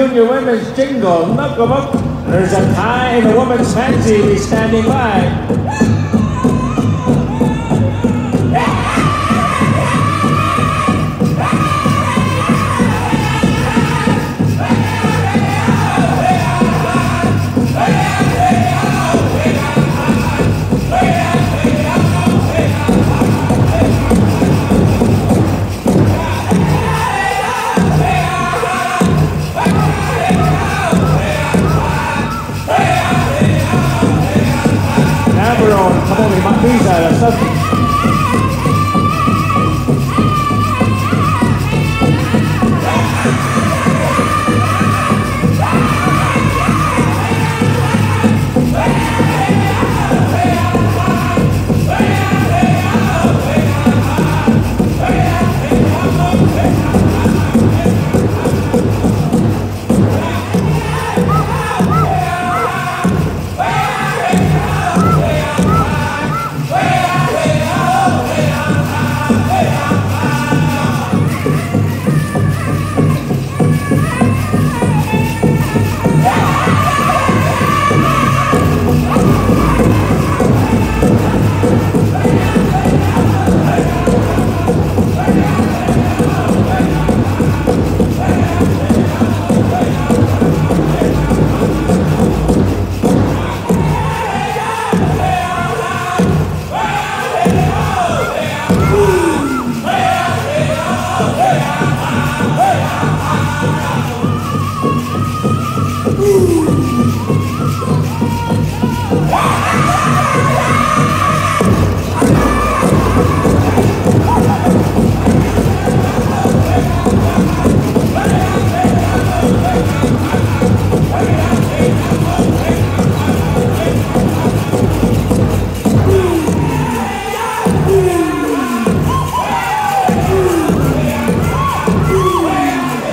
doing your women's jingle. Look up. There's a tie in the woman's fancy. He's standing by. Come on, we might lose that or something.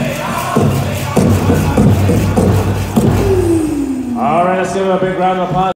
All right, let's give him a big round of applause.